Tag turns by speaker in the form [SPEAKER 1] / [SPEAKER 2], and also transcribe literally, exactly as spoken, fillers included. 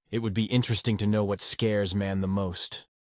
[SPEAKER 1] It would be interesting to know what scares man the most.